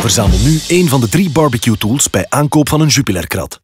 Verzamel nu één van de 3 barbecue tools bij aankoop van een Jupiler krat.